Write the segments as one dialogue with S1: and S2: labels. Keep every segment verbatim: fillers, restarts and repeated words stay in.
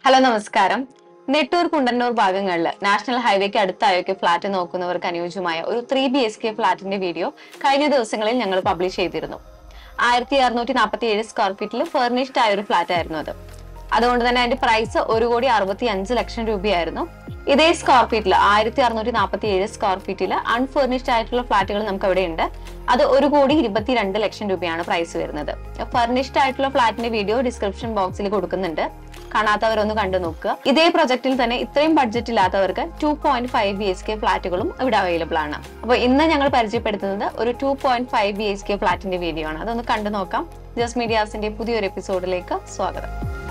S1: Hello നമസ്കാരം. നെട്ടൂർ കുണ്ടന്നൂർ ഭാഗങ്ങളിൽ national ഹൈവേക്ക് അടുത്തായൊക്കെ flat നോക്കുന്നവർക്ക് അനുയോജ്യമായ ഒരു ത്രീ ബി എസ് കെ ഫ്ളാറ്റിന്റെ വീഡിയോ കഴിഞ്ഞ ദിവസങ്ങളിൽ ഞങ്ങൾ പബ്ലിഷ് ചെയ്തിരുന്നു. ആയിരത്തി അറുന്നൂറ്റി നാൽപ്പത്തി ഏഴ് സ്ക്വയർ ഫീറ്റിൽ ഫർണിഷ്ഡ് ആയ ഒരു ഫ്ളാറ്റ് ആയിരുന്നു അത്. അതുകൊണ്ട് തന്നെ അതിന്റെ പ്രൈസ് ഒരു കോടി അറുപത്തി അഞ്ച് ലക്ഷം രൂപയായിരുന്നു. ഇതേ സ്ക്വയർ ഫീറ്റിൽ ആയിരത്തി അറുന്നൂറ്റി നാൽപ്പത്തി ഏഴ് സ്ക്വയർ ഫീറ്റിൽ അൺഫർണിഷ്ഡ് ആയിട്ടുള്ള ഫ്ളാറ്റുകൾ നമുക്ക് അവിടെ ഉണ്ട്. അത് ഒരു കോടി ഇരുപത്തിരണ്ട് ലക്ഷം രൂപയാണ് പ്രൈസ് വരുന്നത്. ഫർണിഷ്ഡ് ആയിട്ടുള്ള ഫ്ളാറ്റിന്റെ വീഡിയോ ഡിസ്ക്രിപ്ഷൻ ബോക്സിൽ കൊടുക്കുന്നുണ്ട്, കാണാത്തവരൊന്ന് കണ്ടു നോക്കുക. ഇതേ പ്രൊജക്റ്റിൽ തന്നെ ഇത്രയും ബഡ്ജറ്റ് ഇല്ലാത്തവർക്ക് two point five B H K ഫ്ളാറ്റുകളും ഇവിടെ അവൈലബിൾ ആണ്. അപ്പോൾ ഇന്ന് ഞങ്ങൾ പരിചയപ്പെടുത്തുന്നത് ഒരു two point five B H K ഫ്ളാറ്റിന്റെ വീഡിയോ ആണ്. അതൊന്ന് കണ്ടു നോക്കാം. ജസ്റ്റ് മീഡിയാസിന്റെ പുതിയൊരു എപ്പിസോഡിലേക്ക് സ്വാഗതം.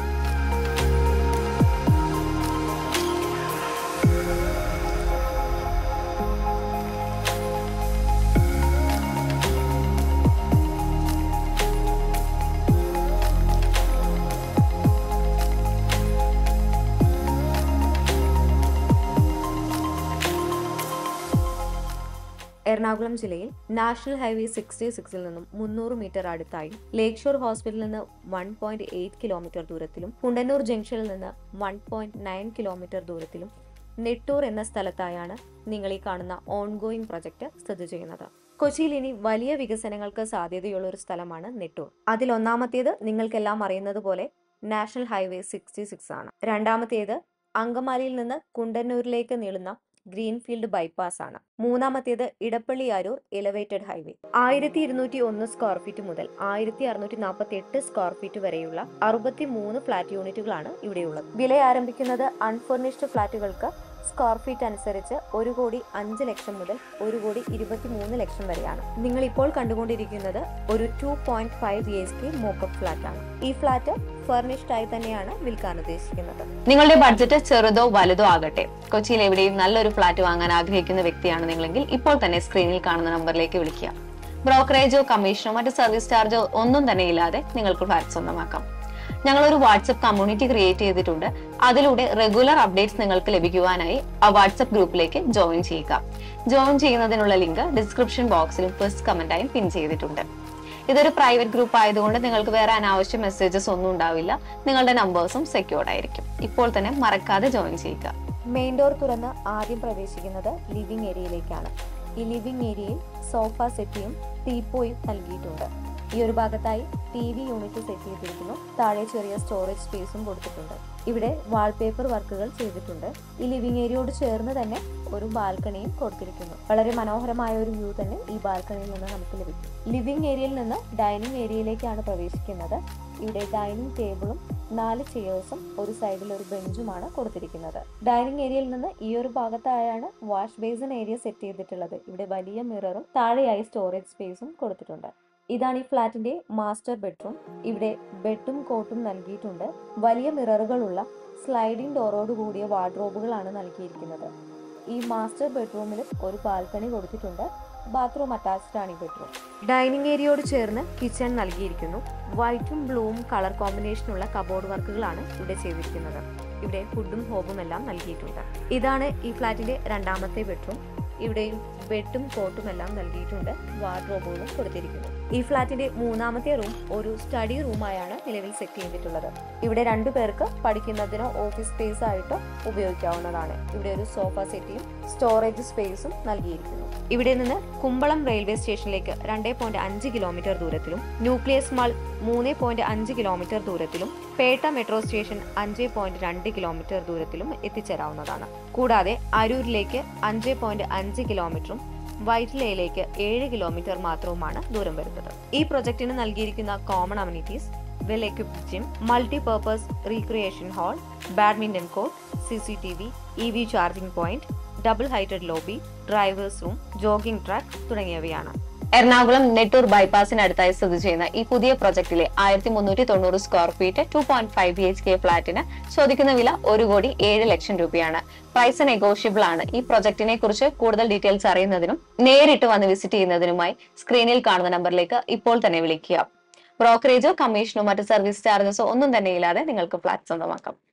S2: എറണാകുളം ജില്ലയിൽ നാഷണൽ ഹൈവേ സിക്സ്റ്റി സിക്സിൽ നിന്നും മുന്നൂറ് മീറ്റർ അടുത്തായി ലേക്ക് ഷോർ ഹോസ്പിറ്റലിൽ നിന്ന് വൺ പോയിന്റ് എയ്റ്റ് കിലോമീറ്റർ ദൂരത്തിലും കുണ്ടന്നൂർ ജംഗ്ഷനിൽ നിന്ന് വൺ പോയിന്റ് നയൻ കിലോമീറ്റർ ദൂരത്തിലും നെട്ടൂർ എന്ന സ്ഥലത്തായാണ് നിങ്ങൾ ഈ കാണുന്ന ഓൺഗോയിങ് പ്രൊജക്ട് സ്ഥിതി ചെയ്യുന്നത്. കൊച്ചിയിൽ ഇനി വലിയ വികസനങ്ങൾക്ക് സാധ്യതയുള്ള ഒരു സ്ഥലമാണ് നെട്ടൂർ. അതിൽ ഒന്നാമത്തേത് നിങ്ങൾക്കെല്ലാം അറിയുന്നത് പോലെ നാഷണൽ ഹൈവേ സിക്സ്റ്റി സിക്സ് ആണ്. രണ്ടാമത്തേത് അങ്കമാലിയിൽ നിന്ന് കുണ്ടന്നൂരിലേക്ക് നീളുന്ന ഗ്രീൻഫീൽഡ് ബൈപ്പാസ് ആണ്. മൂന്നാമത്തേത് ഇടപ്പള്ളി അരൂർ എലവേറ്റഡ് ഹൈവേ. ആയിരത്തി ഇരുന്നൂറ്റി ഒന്ന് സ്ക്വയർ ഫീറ്റ് മുതൽ ആയിരത്തി അറുന്നൂറ്റി നാൽപ്പത്തി എട്ട് സ്ക്വയർ ഫീറ്റ് വരെയുള്ള അറുപത്തി മൂന്ന് ഫ്ളാറ്റ് യൂണിറ്റുകളാണ് ഇവിടെയുള്ളത്. വില ആരംഭിക്കുന്നത് അൺഫർണിഷ്ഡ് ഫ്ളാറ്റുകൾക്ക് സ്ക്വയർ ഫീറ്റ് അനുസരിച്ച് ഒരു കോടി അഞ്ച് ലക്ഷം മുതൽ ഒരു കോടി ഇരുപത്തി മൂന്ന് ലക്ഷം വരെയാണ്. നിങ്ങൾ ഇപ്പോൾ കണ്ടുകൊണ്ടിരിക്കുന്നത് ഒരു two point five B H K mockup flat ആണ്. ഈ ഫ്ളാറ്റ് ഫർണിഷ്ഡ് ആയി തന്നെയാണ് വിൽക്കാൻ ഉദ്ദേശിക്കുന്നത്.
S1: നിങ്ങളുടെ ബഡ്ജറ്റ് ചെറുതോ വലുതോ ആകട്ടെ, കൊച്ചിയിൽ എവിടെയും നല്ലൊരു ഫ്ളാറ്റ് വാങ്ങാൻ ആഗ്രഹിക്കുന്ന വ്യക്തിയാണ് നിങ്ങളെങ്കിൽ ഇപ്പോൾ തന്നെ സ്ക്രീനിൽ കാണുന്ന നമ്പറിലേക്ക് വിളിക്കുക. ബ്രോക്കറേജോ കമ്മീഷനോ മറ്റ് സർവീസ് ചാർജോ ഒന്നും തന്നെ ഇല്ലാതെ നിങ്ങൾക്ക് ഫ്ളാറ്റ് സ്വന്തമാക്കാം. ഞങ്ങളൊരു വാട്സ്ആപ്പ് കമ്മ്യൂണിറ്റി ക്രിയേറ്റ് ചെയ്തിട്ടുണ്ട്. അതിലൂടെ റെഗുലർ അപ്ഡേറ്റ്സ് നിങ്ങൾക്ക് ലഭിക്കുവാനായി ആ വാട്സ്ആപ്പ് ഗ്രൂപ്പിലേക്ക് ജോയിൻ ചെയ്യുക. ജോയിൻ ചെയ്യുന്നതിനുള്ള ലിങ്ക് ഡിസ്ക്രിപ്ഷൻ ബോക്സിലും ഫസ്റ്റ് കമന്റായും പിൻ ചെയ്തിട്ടുണ്ട്. ഇതൊരു പ്രൈവറ്റ് ഗ്രൂപ്പ് ആയതുകൊണ്ട് നിങ്ങൾക്ക് വേറെ അനാവശ്യ മെസ്സേജസ് ഒന്നും ഉണ്ടാവില്ല. നിങ്ങളുടെ നമ്പേഴ്സും സെക്യൂർഡ് ആയിരിക്കും. ഇപ്പോൾ തന്നെ മറക്കാതെ ജോയിൻ ചെയ്യുക.
S2: മെയിൻ ഡോർ തുറന്ന് ആദ്യം പ്രവേശിക്കുന്നത് ലിവിംഗ് ഏരിയയിലേക്കാണ്. ഈ ലിവിംഗ് ഏരിയയിൽ സോഫ സെറ്റിയും ടീപ്പോയും നൽകിയിട്ടുണ്ട്. ഈ ഒരു ഭാഗത്തായി ടി വി യൂണിറ്റ് സെറ്റ് ചെയ്തിരിക്കുന്നു. താഴെ ചെറിയ സ്റ്റോറേജ് സ്പേസും കൊടുത്തിട്ടുണ്ട്. ഇവിടെ വാൾപേപ്പർ വർക്കുകൾ ചെയ്തിട്ടുണ്ട്. ഈ ലിവിംഗ് ഏരിയയോട് ചേർന്ന് തന്നെ ഒരു ബാൽക്കണിയും കൊടുത്തിരിക്കുന്നു. വളരെ മനോഹരമായ ഒരു വ്യൂ തന്നെ ഈ ബാൽക്കണിയിൽ നിന്ന് നമുക്ക് ലഭിക്കും. ലിവിംഗ് ഏരിയയിൽ നിന്ന് ഡൈനിങ് ഏരിയയിലേക്കാണ് പ്രവേശിക്കുന്നത്. ഇവിടെ ഡൈനിങ് ടേബിളും നാല് ചെയേഴ്സും ഒരു സൈഡിൽ ഒരു ബെഞ്ചുമാണ് കൊടുത്തിരിക്കുന്നത്. ഡൈനിങ് ഏരിയയിൽ നിന്ന് ഈ ഒരു ഭാഗത്തായാണ് വാഷ് ബേസിൻ ഏരിയ സെറ്റ് ചെയ്തിട്ടുള്ളത്. ഇവിടെ വലിയ മിററും താഴെയായി സ്റ്റോറേജ് സ്പേസും കൊടുത്തിട്ടുണ്ട്. ഇതാണ് ഈ ഫ്ളാറ്റിന്റെ മാസ്റ്റർ ബെഡ്റൂം. ഇവിടെ ബെഡും കോട്ടും നൽകിയിട്ടുണ്ട്. വലിയ മിററുകളുള്ള സ്ലൈഡിംഗ് ഡോറോട് കൂടിയ വാർഡ്രോബുകളാണ് നൽകിയിരിക്കുന്നത്. ഈ മാസ്റ്റർ ബെഡ്റൂമിൽ ഒരു ബാൽക്കണി കൊടുത്തിട്ടുണ്ട്. ബാത്റൂം അറ്റാച്ച്ഡ് ആണ് ഈ ബെഡ്റൂം. ഡൈനിങ് ഏരിയയോട് ചേർന്ന് കിച്ചൺ നൽകിയിരിക്കുന്നു. വൈറ്റും ബ്ലൂവും കളർ കോമ്പിനേഷനുള്ള കബോർഡ് വർക്കുകളാണ് ഇവിടെ ചെയ്തിരിക്കുന്നത്. ഇവിടെ ഫുഡും ഹോബും എല്ലാം നൽകിയിട്ടുണ്ട്. ഇതാണ് ഈ ഫ്ളാറ്റിന്റെ രണ്ടാമത്തെ ബെഡ്റൂം. ഇവിടെയും ബെഡും കോട്ടും എല്ലാം നൽകിയിട്ടുണ്ട്. വാർഡ്രോബുകളും കൊടുത്തിരിക്കുന്നു. ഈ ഫ്ളാറ്റിന്റെ മൂന്നാമത്തെ റൂം ഒരു സ്റ്റഡി റൂമായാണ് നിലവിൽ സെറ്റ് ചെയ്തിട്ടുള്ളത്. ഇവിടെ രണ്ടു പേർക്ക് പഠിക്കുന്നതിനോ ഓഫീസ് സ്പേസ് ആയിട്ടോ ഉപയോഗിക്കാവുന്നതാണ്. ഇവിടെ ഒരു സോഫ സെറ്റിയും സ്റ്റോറേജ് സ്പേസും നൽകിയിരിക്കുന്നു. ഇവിടെ നിന്ന് കുമ്പളം റെയിൽവേ സ്റ്റേഷനിലേക്ക് രണ്ട് പോയിന്റ് അഞ്ച് കിലോമീറ്റർ ദൂരത്തിലും ന്യൂക്ലിയസ് മാൾ മൂന്ന് പോയിന്റ് അഞ്ച് കിലോമീറ്റർ ദൂരത്തിലും പേട്ട മെട്രോ സ്റ്റേഷൻ അഞ്ച് പോയിന്റ് രണ്ട് കിലോമീറ്റർ ദൂരത്തിലും എത്തിച്ചേരാവുന്നതാണ്. കൂടാതെ അരൂരിലേക്ക് അഞ്ച് പോയിന്റ് അഞ്ച് കിലോമീറ്ററും വൈറ്റിലയിലേക്ക് ഏഴ് കിലോമീറ്റർ മാത്രവുമാണ് ദൂരം വരുന്നത്. ഈ പ്രൊജക്ടിന് നൽകിയിരിക്കുന്ന common amenities well equipped gym, multipurpose recreation hall, badminton court, C C T V, E V charging point, double heighted lobby, drivers room, jogging track തുടങ്ങിയവയാണ്.
S1: എറണാകുളം നെട്ടൂർ ബൈപ്പാസിന് അടുത്തായി സ്ഥിതി ചെയ്യുന്ന ഈ പുതിയ പ്രൊജക്ടിലെ ആയിരത്തി മുന്നൂറ്റി തൊണ്ണൂറ് square feet two point five B H K ഫ്ളാറ്റിന് ചോദിക്കുന്ന വില ഒരു കോടി ഏഴ് ലക്ഷം രൂപയാണ്. പ്രൈസ് നെഗോഷ്യബിൾ ആണ്. ഈ പ്രൊജക്ടിനെ കുറിച്ച് കൂടുതൽ ഡീറ്റെയിൽസ് അറിയുന്നതിനും നേരിട്ട് വന്ന് വിസിറ്റ് ചെയ്യുന്നതിനുമായി സ്ക്രീനിൽ കാണുന്ന നമ്പറിലേക്ക് ഇപ്പോൾ തന്നെ വിളിക്കുക. ബ്രോക്കറേജോ കമ്മീഷനോ മറ്റ് സർവീസ് ചാർജസോ ഒന്നും തന്നെ ഇല്ലാതെ നിങ്ങൾക്ക് ഫ്ളാറ്റ് സ്വന്തമാക്കാം.